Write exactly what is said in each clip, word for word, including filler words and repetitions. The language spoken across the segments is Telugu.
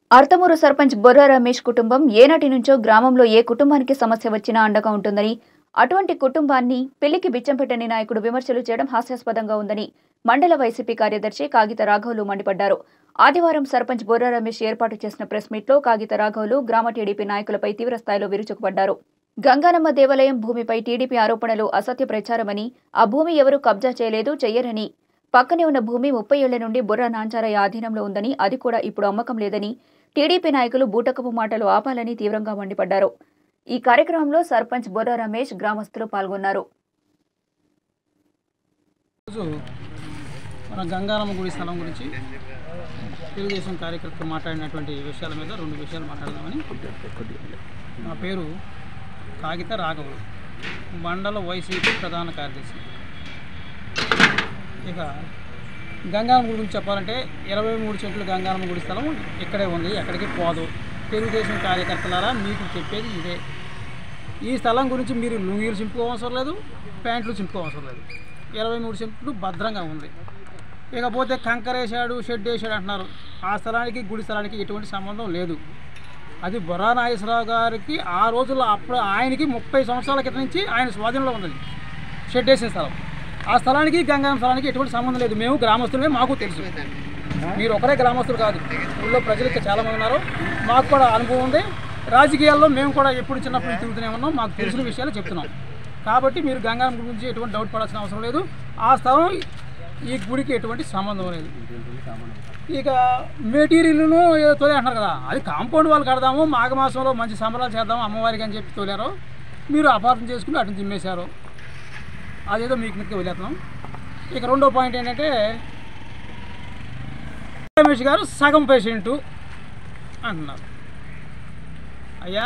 అర్తమూరు సర్పంచ్ బొర్రా రమేష్ కుటుంబం ఏనాటి నుంచో గ్రామంలో ఏ కుటుంబానికి సమస్య వచ్చినా అండగా ఉంటుందని, అటువంటి కుటుంబాన్ని పెళ్లికి బిచ్చం పెట్టని నాయకుడు విమర్శలు చేయడం హాస్యాస్పదంగా ఉందని మండల వైసీపీ కార్యదర్శి కాగిత రాఘవులు మండిపడ్డారు. ఆదివారం సర్పంచ్ బొర్రా రమేష్ ఏర్పాటు చేసిన ప్రెస్ మీట్లో కాగిత రాఘవులు గ్రామ టీడీపీ నాయకులపై తీవ్రస్థాయిలో విరుచుకుపడ్డారు. గంగానమ్మ దేవాలయం భూమిపై టీడీపీ ఆరోపణలు అసత్య ప్రచారమని, ఆ భూమి ఎవరూ కబ్జా చేయలేదు, చెయ్యరని, పక్కనే ఉన్న భూమి ముప్పై ఏళ్ల నుండి బుర్రా నాంచారయ్య ఆధీనంలో ఉందని, అది కూడా ఇప్పుడు అమ్మకం లేదని టీడీపీ నాయకులు బూటకపు మాటలు ఆపాలని తీవ్రంగా మండిపడ్డారు. ఈ కార్యక్రమంలో సర్పంచ్ బొర్రా రమేష్, గ్రామస్తులు పాల్గొన్నారు. మన గంగానమ్మ గుడి స్థలం గురించి తెలుగుదేశం కార్యకర్తలు మాట్లాడినటువంటి విషయాల మీద రెండు విషయాలు మాట్లాడదామని. నా పేరు కాగిత రాఘవులు, మండల వైసీపీ ప్రధాన కార్యదర్శి. ఇక గంగానమ్మ గుడి గురించి చెప్పాలంటే ఇరవై మూడు చెట్లు గంగానమ్మ గుడి స్థలం ఇక్కడే ఉంది, ఎక్కడికి పోదు. తెలుగుదేశం కార్యకర్తలారా మీకు చెప్పేది ఇదే. ఈ స్థలం గురించి మీరు లుంగీలు చింపుకోవసరం లేదు, ప్యాంట్లు చింపుకోవసరం లేదు. ఇరవై మూడు చెట్లు భద్రంగా ఉంది. ఇకపోతే కంకర వేసాడు, షెడ్ వేసాడు అంటున్నారు. ఆ స్థలానికి గుడి స్థలానికి ఎటువంటి సంబంధం లేదు. అది బొర్రా నాగేశ్వరరావు గారికి ఆ రోజుల్లో అప్పుడు ఆయనకి ముప్పై సంవత్సరాల క్రితం నుంచి ఆయన స్వాధీనంలో ఉంది షెడ్ వేసిన స్థలం. ఆ స్థలానికి గంగానమ్మ స్థలానికి ఎటువంటి సంబంధం లేదు. మేము గ్రామస్తులమే, మాకు తెలుసు. మీరు ఒకరే గ్రామస్తులు కాదు, ఊళ్ళో ప్రజలు ఇంకా చాలామంది ఉన్నారు. మాకు కూడా అనుభవం ఉంది. రాజకీయాల్లో మేము కూడా ఎప్పుడు చిన్నప్పుడు తిరుగుతూనే ఉన్నాం, మాకు తెలిసిన విషయాలు చెప్తున్నాం. కాబట్టి మీరు గంగానమ్మ గురించి ఎటువంటి డౌట్ పడాల్సిన అవసరం లేదు. ఆ స్థలం ఈ గుడికి ఎటువంటి సంబంధం లేదు. ఇక మెటీరియల్ను తోలే అంటున్నారు కదా, అది కాంపౌండ్ వాళ్ళు కడదాము, మాఘమాసంలో మంచి సంబరాలు చేద్దాము అమ్మవారికి అని చెప్పి తోలారు. మీరు అపార్థం చేసుకుని అటు తిమ్మేశారు. అదేదో మీకు మీకు వదిలేస్తున్నాం. ఇక రెండో పాయింట్ ఏంటంటే, రమేష్ గారు సగం పేషెంటు అంటున్నారు. అయ్యా,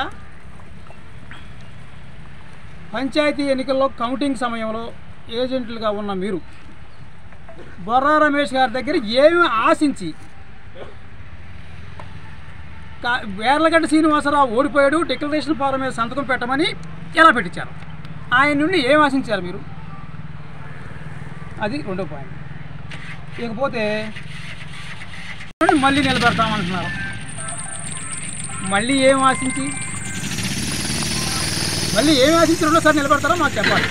పంచాయతీ ఎన్నికల్లో కౌంటింగ్ సమయంలో ఏజెంట్లుగా ఉన్న మీరు బొర్రా రమేష్ గారి దగ్గర ఏమి ఆశించి వేర్లగడ్డ శ్రీనివాసరావు ఓడిపోయాడు, డిక్లరేషన్ ఫారం మీద సంతకం పెట్టమని ఎలా పెట్టించారు? ఆయన నుండి ఏం ఆశించారు మీరు? అది రెండో పాయింట్. ఇకపోతే మళ్ళీ నిలబెడతామంటున్నారు. మళ్ళీ ఏం ఆశించి మళ్ళీ ఏం ఆశించి రెండోసారి నిలబెడతారో మాకు చెప్పాలి.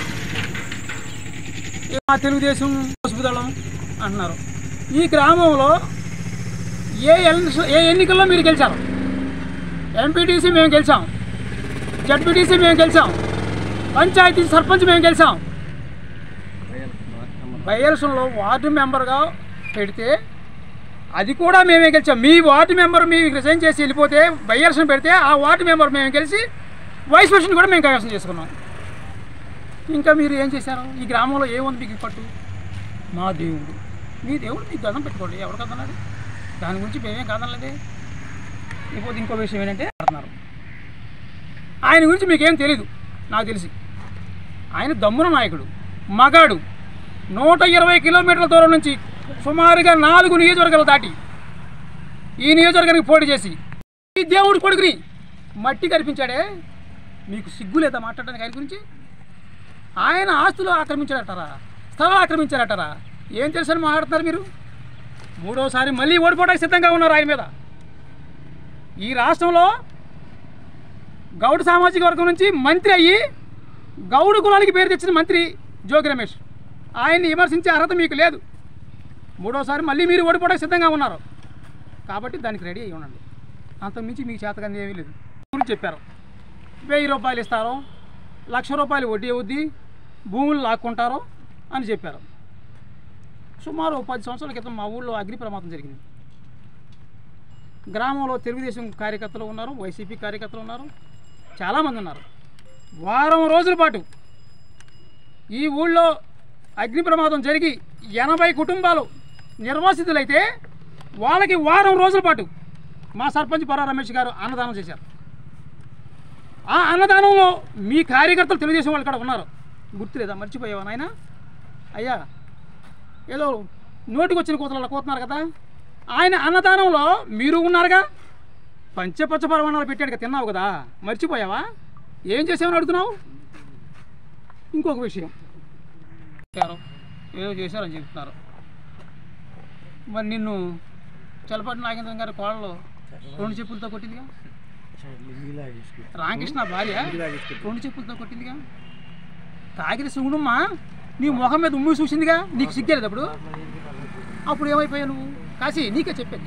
మా తెలుగుదేశం పసుపుదళం అంటున్నారు. ఈ గ్రామంలో ఏ ఏ ఎన్నికల్లో మీరు గెలిచారు? ఎంపీటీసీ మేము గెలిచాం, జడ్పీటీసీ మేము గెలిచాం, పంచాయతీ సర్పంచ్ మేము గెలిచాం. బై ఎలక్షన్లో వార్డు మెంబర్గా పెడితే అది కూడా మేమే గెలిచాం. మీ వార్డు మెంబర్ మీకు రిజైన్ చేసి వెళ్ళిపోతే బై ఎలక్షన్ పెడితే ఆ వార్డు మెంబర్ మేము గెలిచి వైస్ ప్రెసిడెంట్ కూడా మేము కైవసం చేసుకున్నాం. ఇంకా మీరు ఏం చేశారు? ఈ గ్రామంలో ఏముంది మీకు పట్టు? మా దేవుడు, మీ దేవుడు మీకు గదం పెట్టుకోండి, ఎవరు కదన్నది? దాని గురించి మేమేం కాదనలేదే. ఇప్పుడు ఇంకో విషయం ఏంటంటే, అంటున్నారు ఆయన గురించి మీకేం తెలీదు. నాకు తెలిసి ఆయన దమ్మున నాయకుడు, మగాడు. నూట ఇరవై కిలోమీటర్ల దూరం నుంచి సుమారుగా నాలుగు నియోజకవర్గాలు దాటి ఈ నియోజకవర్గానికి పోటీ చేసి ఈ దేవుడి కొడుకుని మట్టి కనిపించాడే. మీకు సిగ్గు లేదా మాట్లాడడానికి ఆయన గురించి? ఆయన ఆస్తులు ఆక్రమించారటారా, స్థలాలు ఆక్రమించారటారా? ఏం తెలుసని మాట్లాడుతున్నారు మీరు? మూడోసారి మళ్ళీ ఓడిపోవడానికి సిద్ధంగా ఉన్నారు ఆయన మీద. ఈ రాష్ట్రంలో గౌడ సామాజిక వర్గం నుంచి మంత్రి అయ్యి గౌడు కులానికి పేరు తెచ్చిన మంత్రి జోగి రమేష్. ఆయన్ని విమర్శించే అర్హత మీకు లేదు. మూడోసారి మళ్ళీ మీరు ఓడిపోవడానికి సిద్ధంగా ఉన్నారు. కాబట్టి దానికి రెడీ అయ్యి ఉండండి. అంతకుమించి మీకు చేతకంది ఏమీ లేదు. గురించి చెప్పారు, వెయ్యి రూపాయలు ఇస్తారో, లక్ష రూపాయలు వడ్డీ అవుద్ది, భూములు లాక్కుంటారో అని చెప్పారు. సుమారు పది సంవత్సరాల క్రితం మా ఊళ్ళో అగ్ని ప్రమాదం జరిగింది. గ్రామంలో తెలుగుదేశం కార్యకర్తలు ఉన్నారు, వైసీపీ కార్యకర్తలు ఉన్నారు, చాలామంది ఉన్నారు. వారం రోజుల పాటు ఈ ఊళ్ళో అగ్ని ప్రమాదం జరిగి ఎనభై కుటుంబాలు నిర్వాసితులైతే వాళ్ళకి వారం రోజుల పాటు మా సర్పంచ్ బొర్రా రమేష్ గారు అన్నదానం చేశారు. ఆ అన్నదానంలో మీ కార్యకర్తలు తెలుగుదేశం వాళ్ళు కూడా ఉన్నారు. గుర్తులేదా? మర్చిపోయావా నాయన? అయ్యా, ఏదో నోటికి వచ్చిన కూతురు కూతున్నారు కదా. ఆయన అన్నదానంలో మీరు ఉన్నారుగా. పంచపచ్చ పరమాణాలు పెట్టాడు కదా, తిన్నావు కదా, మర్చిపోయావా? ఏం చేసామని అడుగుతున్నావు? ఇంకొక విషయం, ఏదో చేశారని చెప్తున్నారు. మరి నిన్ను చలపటి నాగేంద్ర గారి కోడలు రెండు చెప్పులతో కొట్టిందిగా. రామకృష్ణ భార్య రెండు చెప్పులతో కొట్టిందిగా. తాగిన సుగుణమ్మా నీ మొహం మీద ఉమ్మి చూసిందిగా, నీకు సిగ్గలేదు అప్పుడు. అప్పుడు ఏమైపోయావు నువ్వు? కాశీ నీకే చెప్పేది.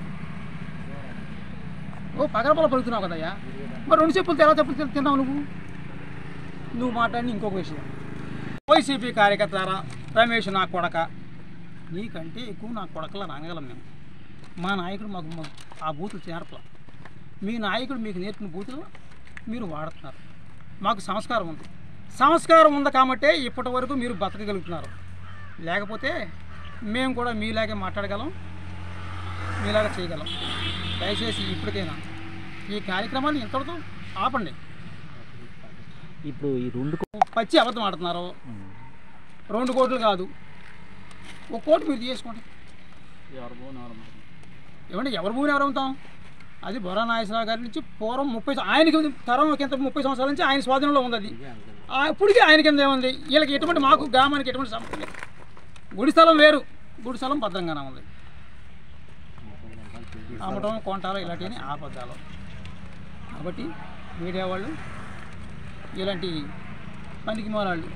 ఓ పగలపల పలుకుతున్నావు కదయ్యా, మరి రెండు చెప్పులతో ఎలా చెప్పులు తిన్నావు నువ్వు? నువ్వు మాట్లాడి ఇంకొక విషయం, వైసీపీ కార్యకర్త రమేష్ నా కొడక, నీకంటే ఎక్కువ నా కొడకలా రానగలం మేము. మా నాయకుడు మాకు ఆ బూతులు చేర్పల. మీ నాయకుడు మీకు నేర్పిన బూతులు మీరు వాడుతున్నారు. మాకు సంస్కారం ఉంది, సంస్కారం ఉంది కాబట్టే ఇప్పటి వరకు మీరు బతకగలుగుతున్నారు. లేకపోతే మేము కూడా మీలాగే మాట్లాడగలం, మీలాగా చేయగలం. దయచేసి ఇప్పటికైనా ఈ కార్యక్రమాన్ని ఇంతటితో ఆపండి. ఇప్పుడు ఈ రెండు పచ్చి అబద్ధం ఆడుతున్నారు. రెండు కోట్లు కాదు, ఒక కోటి మీరు తీసుకోండి. ఏమంటే ఎవరు భూమిని ఎవరు అమ్ముతాం? అది బొర్రా నాగేశ్వరరావు గారి నుంచి పూర్వం ముప్పై ఆయనకి తరం కింద ముప్పై సంవత్సరాల నుంచి ఆయన స్వాధీనంలో ఉంది. అది ఇప్పటికీ ఆయన కింద ఏముంది? వీళ్ళకి ఎటువంటి, మాకు గ్రామానికి ఎటువంటి సమస్య లేదు. గుడి స్థలం వేరు, గుడి స్థలం భద్రంగానే ఉంది. అమ్మటం కొంటాలో ఇలాంటివన్నీ ఆపద్దాలు. కాబట్టి మీడియా వాళ్ళు ఇలాంటి పనికి మూలాళ్ళు